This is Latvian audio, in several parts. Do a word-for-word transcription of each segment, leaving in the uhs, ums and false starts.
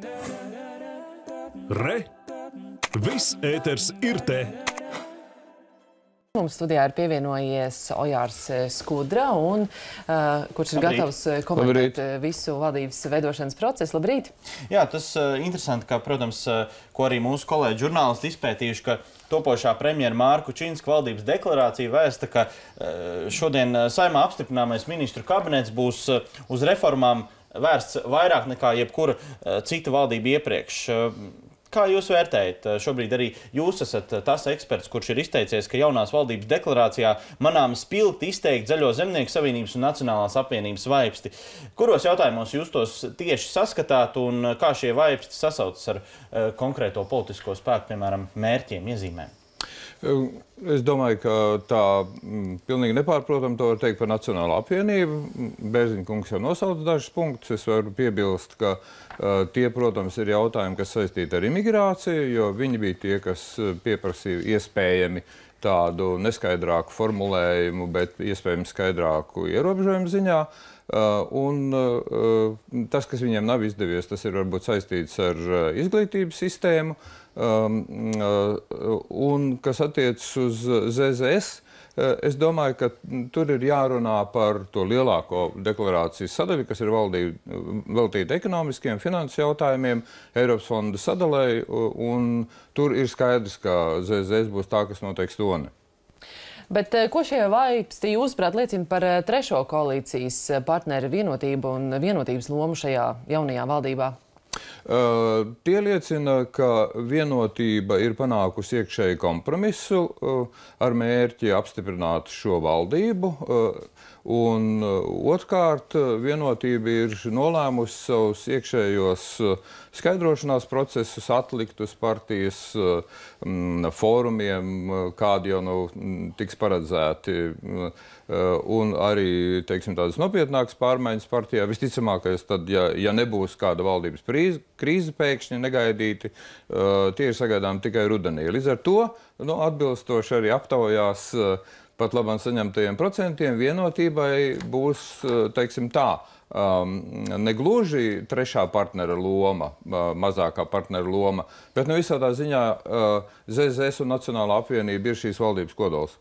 Re! Viss ēters ir te! Mums studijā ir pievienojies Ojārs Skudra, un, uh, kurš ir Labrīt. gatavs komentēt Labrīt. visu valdības veidošanas procesu. Labrīt! Jā, tas uh, interesanti, ka, protams, uh, ko arī mūsu kolēģi žurnālisti izpētījuši, ka topošā premjera Mārka Kučinska valdības deklarācija vēsta, ka uh, šodien Saeimā apstiprināmais ministru kabinets būs uh, uz reformām vērsts vairāk nekā jebkura uh, cita valdība iepriekš. Uh, Kā jūs vērtējat? Šobrīd arī jūs esat tas eksperts, kurš ir izteicies, ka jaunās valdības deklarācijā manām spilgti izteikti Zaļo zemnieku savienības un Nacionālās apvienības vaipsti. Kuros jautājumos jūs tos tieši saskatāt un kā šie vaipsti sasaucas ar uh, konkrēto politisko spēku, piemēram, mērķiem, iezīmēm? Es domāju, ka tā m, pilnīgi nepārprotam to var teikt par Nacionālo apvienību. Bērziņa kungs jau nosauca dažus punktus. Es varu piebilst, ka uh, tie, protams, ir jautājumi, kas saistīti ar imigrāciju, jo viņi bija tie, kas pieprasīja iespējami tādu neskaidrāku formulējumu, bet iespējami skaidrāku ierobežojumu ziņā. Uh, un uh, tas, kas viņiem nav izdevies, tas ir varbūt saistīts ar uh, izglītības sistēmu. Um, uh, un kas attiecas uz Z Z S, uh, es domāju, ka tur ir jārunā par to lielāko deklarācijas sadaļu, kas ir valdība, veltīta ekonomiskiem, finanses jautājumiem, Eiropas fonda sadalēji, un tur ir skaidrs, ka Z Z S būs tā, kas noteiks toni. Bet ko šie vaipsti, jūsuprāt, liecina par trešo koalīcijas partneru vienotību un vienotības lomu šajā jaunajā valdībā? Uh, tie liecina, ka vienotība ir panākusi iekšēju kompromisu uh, ar mērķi apstiprināt šo valdību. Uh, un uh, otrkārt, vienotība ir nolēmusi savus iekšējos uh, skaidrošanās procesus atlikt uz partijas uh, m, fórumiem, uh, kādi jau nu tiks paredzēti. Uh, un arī, teiksim, tādas nopietnākas pārmaiņas partijā. Visticamākais tad, ja, ja nebūs kāda valdības prīze, krīze pēkšņi negaidīti, uh, tie ir sagaidām tikai rudenī. Līdz ar to, nu, atbilstoši arī aptaujās uh, pat labāk saņemtajiem procentiem, vienotībai būs, uh, teiksim tā, um, negluži trešā partnera loma, uh, mazākā partnera loma, bet nu visādā ziņā uh, Z Z S un Nacionālā apvienība ir šīs valdības kodols.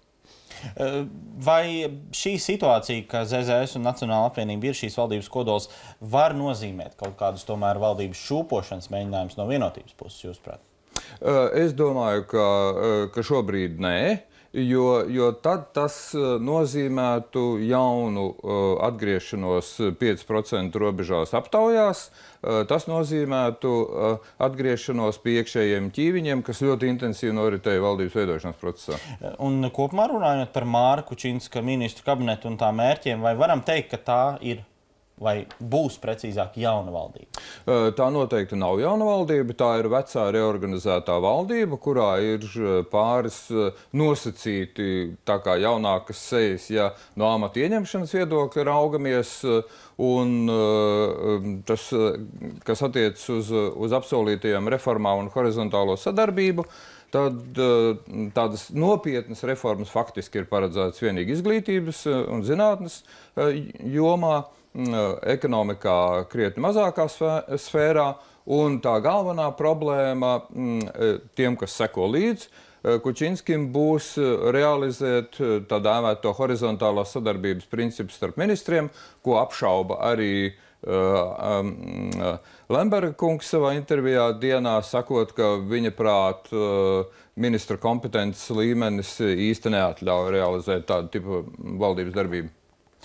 Vai šī situācija, ka Z Z S un Nacionāla apvienība ir šīs valdības kodols, var nozīmēt kaut kādus tomēr valdības šūpošanas mēģinājumus no vienotības puses, jūsuprāt? Es domāju, ka, ka šobrīd nē. Jo, jo tad tas nozīmētu jaunu uh, atgriešanos pieci procenti robežās aptaujās. Uh, tas nozīmētu uh, atgriešanos pie iekšējiem ķīviņiem, kas ļoti intensīvi noritēja valdības veidošanas procesā. Un kopumā runājot par Mārka Kučinska ministru kabinetu un tā mērķiem, vai varam teikt, ka tā ir vai būs precīzāk jauna valdība? Tā noteikti nav jauna valdība, tā ir vecā reorganizētā valdība, kurā ir pāris nosacīti tā kā jaunākas sejas, ja no amata ieņemšanas viedokļa raugamies, un tas, kas attiecas uz, uz apsolītajām reformām un horizontālo sadarbību, tad tādas nopietnas reformas faktiski ir paredzētas vienīgi izglītības un zinātnes jomā, ekonomikā krietni mazākā sfērā, un tā galvenā problēma tiem, kas seko līdz Kučinskim, būs realizēt tā dēvēto horizontālās sadarbības principu starp ministriem, ko apšauba arī uh, um, Lemberga kungs savā intervijā dienā, sakot, ka viņa prāt uh, ministra kompetences līmenis īsti neatļauj realizēt tādu tipu valdības darbību.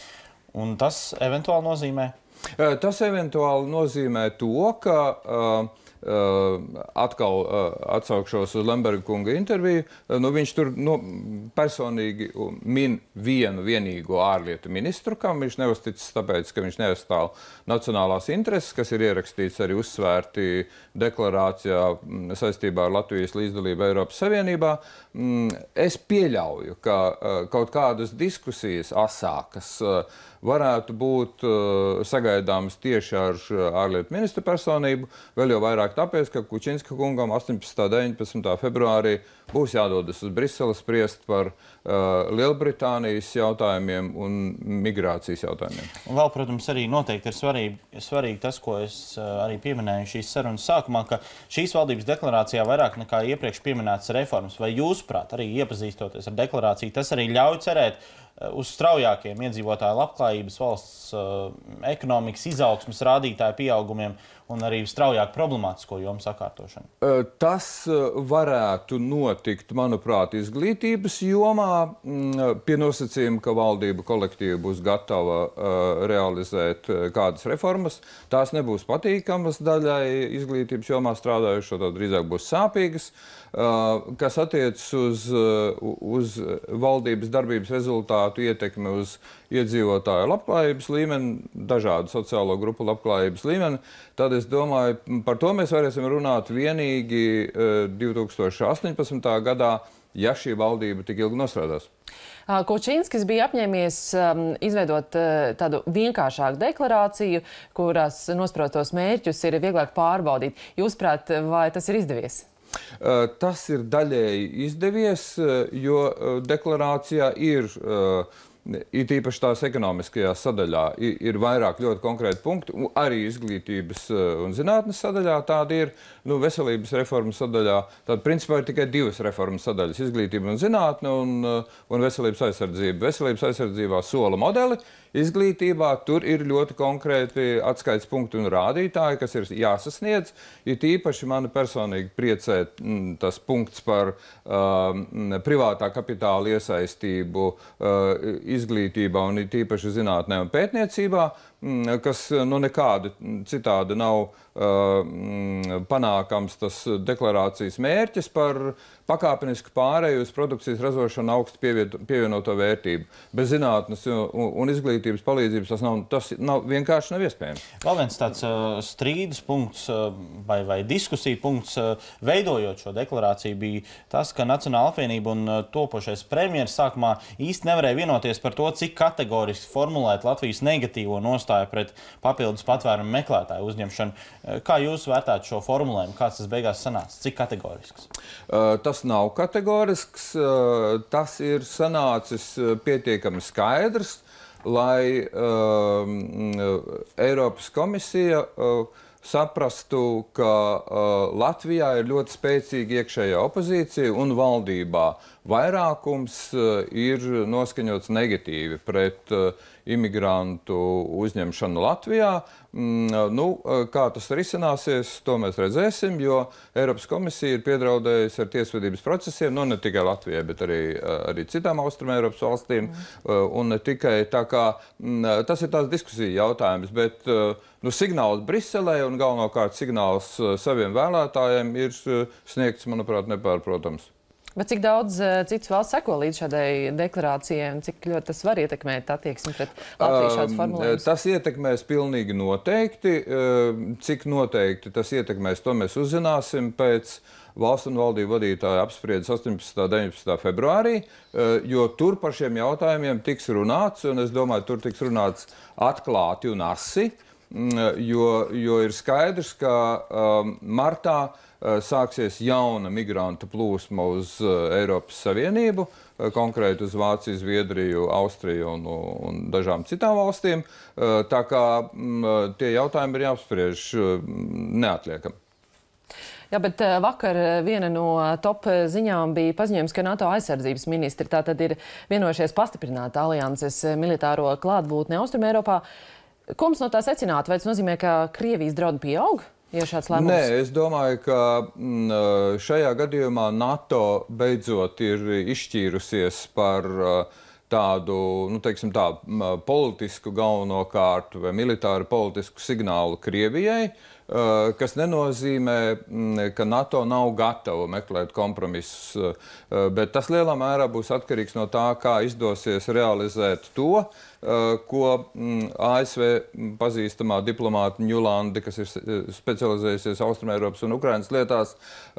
Un tas eventuāli nozīmē? Tas eventuāli nozīmē to, ka uh, uh, atkal uh, atsaukšos uz Lemberga kunga interviju. Uh, nu, viņš tur nu, personīgi min vienu vienīgo ārlietu ministru, kam viņš neusticis tāpēc, ka viņš neaizstāv nacionālās intereses, kas ir ierakstīts arī uzsvērti deklarācijā saistībā ar Latvijas līdzdalību Eiropas Savienībā. Es pieļauju, ka uh, kaut kādas diskusijas asākas uh, varētu būt uh, sagaidāmas tieši ar ārlietu ministra personību, vēl jau vairāk tāpēc, ka Kučinska kungam astoņpadsmitā un deviņpadsmitā februārī būs jādodas uz Briseli spriest par uh, Lielbritānijas jautājumiem un migrācijas jautājumiem. Un vēl, protams, arī noteikti ir svarīgi, svarīgi tas, ko es uh, arī pieminēju šīs sarunas sākumā, ka šīs valdības deklarācijā vairāk nekā iepriekš pieminētas reformas. Vai jūsuprāt, arī iepazīstoties ar deklarāciju, tas arī ļauj cerēt uz straujākiem iedzīvotāju labklājības, valsts uh, ekonomikas izaugsmes rādītāju pieaugumiem un arī straujāk problemātisko jomu sakārtošanu? Tas varētu notikt, manuprāt, izglītības jomā, pie nosacījuma, ka valdība kolektīvi būs gatava uh, realizēt kādas reformas. Tās nebūs patīkamas daļai izglītības jomā strādājušo, tad drīzāk būs sāpīgas. Uh, kas attiecas uz, uh, uz valdības darbības rezultātu ietekmi uz iedzīvotāju labklājības līmeni, dažādu sociālo grupu labklājības līmeni, tad es domāju, par to mēs varēsim runāt vienīgi uh, divi tūkstoši astoņpadsmitā gadā, ja šī valdība tik ilgi nostrādās. Kučinskis bija apņēmies um, izveidot uh, tādu vienkāršāku deklarāciju, kuras nospraustos mērķus ir vieglāk pārbaudīt. Jūsuprāt, vai tas ir izdevies? Tas ir daļēji izdevies, jo deklarācijā ir, it īpaši tās ekonomiskajā sadaļā, ir vairāk ļoti konkrēti punkti, arī izglītības un zinātnes sadaļā tādi ir, nu, veselības reformas sadaļā, tad principā ir tikai divas reformas sadaļas, izglītība un zinātne un, un veselības aizsardzība. Veselības aizsardzībā sola modeli, izglītībā tur ir ļoti konkrēti atskaites punkti un rādītāji, kas ir jāsasniedz. Ir īpaši mani personīgi priecē m, tas punkts par uh, privātā kapitāla iesaistību uh, izglītībā un ir īpaši zinātnē un pētniecībā, m, kas nu, nekādi citādi nav uh, panākams tas deklarācijas mērķis par pakāpenisku pārēju uz produkcijas ražošanu augstu pievienoto vērtību. Bez zinātnes un, un izglītības palīdzības tas, nav, tas nav, vienkārši nav iespējams. Vēl viens tāds uh, strīdus punkts uh, vai, vai diskusija punkts, uh, veidojot šo deklarāciju, bija tas, ka Nacionāla apvienība un uh, topošais premjeras sākumā īsti nevarēja vienoties par to, cik kategoriski formulēt Latvijas negatīvo nostāju pret papildus patvērumu meklētāju uzņemšanu. Uh, kā jūs vērtētu šo formulējumu? Kāds tas beigās sanāca? Cik kategorisks? Uh, tas nav kategorisks, tas ir sanācis pietiekami skaidrs, lai uh, Eiropas komisija uh, saprastu, ka uh, Latvijā ir ļoti spēcīga iekšējā opozīcija un valdībā vairākums uh, ir noskaņots negatīvi pret uh, imigrantu uzņemšanu Latvijā. Mm, nu, kā tas risināsies, to mēs redzēsim, jo Eiropas komisija ir piedraudējusi ar tiesvedības procesiem, nu ne tikai Latvijai, bet arī, arī citām Austruma Eiropas valstīm. Mm. Un ne tikai tā kā, mm, tas ir tās diskusija jautājums, bet nu, signāls Briselē un galvenokārt signāls saviem vēlētājiem ir sniegts, manuprāt, nepārprotams. Bet cik daudz uh, citas valsts seko līdz šādai deklarācijai un cik ļoti tas var ietekmēt attieksmi pret Latviju šāds formulējums? Tas ietekmēs pilnīgi noteikti. Cik noteikti tas ietekmēs, to mēs uzzināsim pēc valsts un valdību vadītāja apspriedes astoņpadsmitā un deviņpadsmitā februārī, jo tur par šiem jautājumiem tiks runāts, un es domāju, tur tiks runāts atklāti un asi, jo, jo ir skaidrs, ka um, martā sāksies jauna migrantu plūsma uz Eiropas Savienību, konkrēti uz Vāciju, Zviedriju, Austriju un, un dažām citām valstīm. Tā kā tie jautājumi ir jāapspriež neatliekami. Jā, bet vakar viena no top ziņām bija paziņojums, ka NATO aizsardzības ministri tātad ir vienojušies pastiprināt alianses militāro klātbūtni Austrumē Eiropā. Ko mums no tā secināt? Vai tas nozīmē, ka Krievijas draudi pieaug? Ja Nē, es domāju, ka šajā gadījumā NATO beidzot ir izšķīrusies par tādu, nu, teiksim tā, politisku galvenokārt vai militāru politisku signālu Krievijai, kas nenozīmē, ka NATO nav gatava meklēt kompromisus, bet tas lielā mērā būs atkarīgs no tā, kā izdosies realizēt to, ko A S V pazīstamā diplomāta Ņulandi, kas ir specializējusies Austrumēropas un Ukrainas lietās,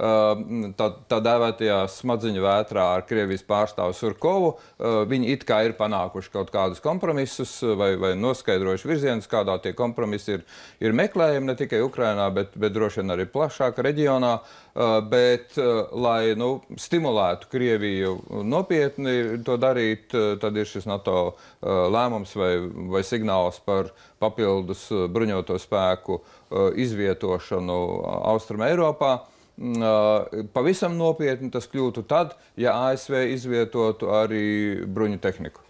tā, tā dēvētajā smadziņu vētrā ar Krievijas pārstāvu Surkovu, viņi it kā ir panākuši kaut kādus kompromisus vai, vai noskaidrojuši virzienus, kādā tie kompromisi ir, ir meklējumi ne tikai Ukrainas, Ukrainā, bet, bet droši vien arī plašāk reģionā. Bet, lai nu, stimulētu Krieviju nopietni to darīt, tad ir šis NATO lēmums vai, vai signāls par papildus bruņoto spēku izvietošanu Austrum Eiropā. Pavisam nopietni tas kļūtu tad, ja A S V izvietotu arī bruņu tehniku.